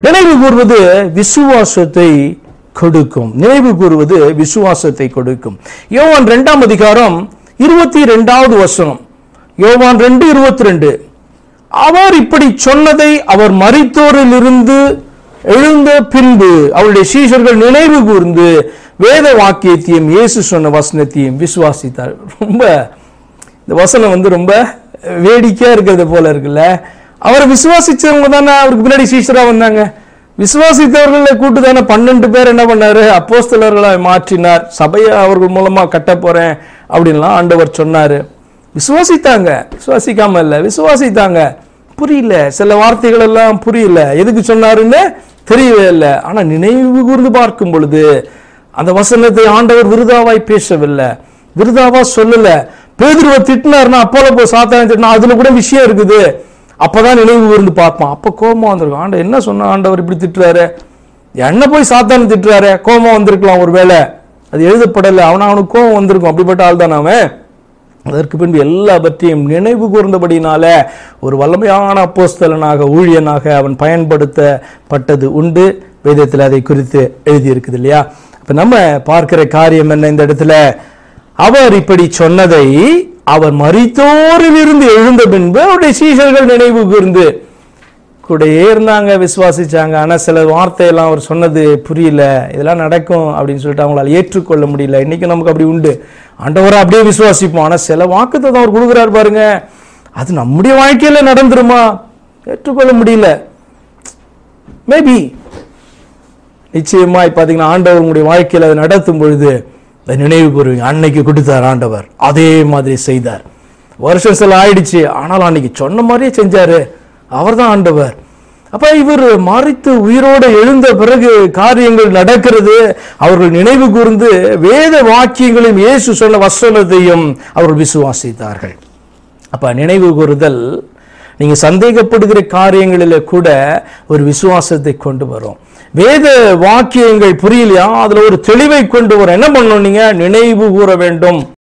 நினைவு கூறுவது விசுவாசத்தை கொடுக்கும். நினைவு கூறுவது விசுவாசத்தை கொடுக்கும். யோவான் 2ஆம் அதிகாரம் 22வது வசனம். யோவான் 2:22. அவர் இப்படி சொன்னதை அவர் மரித்தோரில் இருந்து எழுந்த பின்பு அவருடைய சீஷர்கள் நினைவு கூர்ந்து வேத வாக்கியத்தையும் இயேசு சொன்ன வசனத்தையும் விசுவாசித்தார். ரொம்ப இந்த வசனம் ரொம்ப வேடிக்கையா இருக்கிறது போல இருக்குல்ல. அவரை விசுவாசிச்சவங்க தானே அவருக்கு பின்னாடி சீஷரா வந்தாங்க. விசுவாசித்தவர்களை கூட்டு தானே 12 பேர் என்ன பண்ணாரு, அப்போஸ்தலர்களை மாற்றினார். சபையை அவர்கள் மூலமா கட்ட போறேன் அப்படின்லாம் ஆண்டவர் சொன்னாரு. விசுவாசித்தாங்க, விசுவாசிக்காம இல்ல, விசுவாசித்தாங்க. புரியல, சில வார்த்தைகள் எல்லாம் புரியல, எதுக்கு சொன்னாருன்னு தெரியவே இல்லை. ஆனா நினைவு கூர்ந்து பார்க்கும் பொழுது அந்த வசனத்தை ஆண்டவர் விருதாவாய் பேசவில்லை, விருதாவா சொல்லல. பேதுருவை திட்டினார்னா அப்போல போய் சாத்தானை திட்டினா அதுல கூட விஷயம் இருக்குது. அப்பதான் நினைவு கூர்ந்து பார்ப்பான். அப்ப கோபம் வந்திருக்கும். ஆண்டவர் என்ன சொன்ன, ஆண்டவர் இப்படி திட்டுறாரு, என்ன போய் சாத்தானை திட்டுறாரு, கோபம் வந்திருக்கலாம். ஒருவேளை அது எழுதப்படலை, அவனுக்கு கோபம் வந்திருக்கும். அப்படிப்பட்ட ஆள் தான் அவன். அதற்கு பின்பு எல்லா பற்றியும் நினைவு கூர்ந்தபடினால ஒரு வல்லமையான அப்போஸ்தலனாக ஊழியனாக அவன் பயன்படுத்தப்பட்டது உண்டு. வேதத்தில் அதை குறித்து எழுதியிருக்குது இல்லையா. இப்ப நம்ம பார்க்கிற காரியம் என்ன இந்த இடத்துல, அவர் இப்படி சொன்னதை அவர் மரித்தோரில் இருந்து எழுந்த பின்பு அவருடைய சீஷர்கள் நினைவு கூர்ந்து கூடயே இருந்தாங்க, விசுவாசிச்சாங்க. ஆனா சில வார்த்தையெல்லாம் அவர் சொன்னது புரியல, இதெல்லாம் நடக்கும் அப்படின்னு சொல்லிட்டு அவங்களால ஏற்றுக்கொள்ள முடியல. இன்னைக்கு நமக்கு அப்படி உண்டு, ஆண்டவரை அப்படியே விசுவாசிப்போம். ஆனா சில வாக்குத்தத்தம் அவர் கொடுக்குறாரு பாருங்க, அது நம்முடைய வாழ்க்கையில நடந்துருமா, ஏற்றுக்கொள்ள முடியல. மேபி நிச்சயமா பாத்தீங்கன்னா ஆண்டவர் உங்களுடைய வாழ்க்கையில அதை நடத்தும் பொழுது நினைவு கூறுவீங்க, அன்னைக்கு கொடுத்தார் ஆண்டவர், அதே மாதிரி செய்தார். வருஷம் சில ஆயிடுச்சு, ஆனாலும் அன்னைக்கு சொன்ன மாதிரியே செஞ்சாரு, அவர் தான் ஆண்டவர். அப்ப இவர் மரித்து உயிரோடு எழுந்த பிறகு காரியங்கள் நடக்கிறது. அவர்கள் நினைவு கூர்ந்து வேத வாக்கியங்களையும் இயேசு சொன்ன வசனத்தையும் அவர்கள் விசுவாசித்தார்கள். அப்ப நினைவு கூறுதல் நீங்க சந்தேகப்படுகிற காரியங்களில கூட ஒரு விசுவாசத்தை கொண்டு வரும். வேத வாக்கியங்கள் புரியலையா, அதுல ஒரு தெளிவை கொண்டு வரும். என்ன பண்ணணும், நீங்க நினைவு கூற வேண்டும்.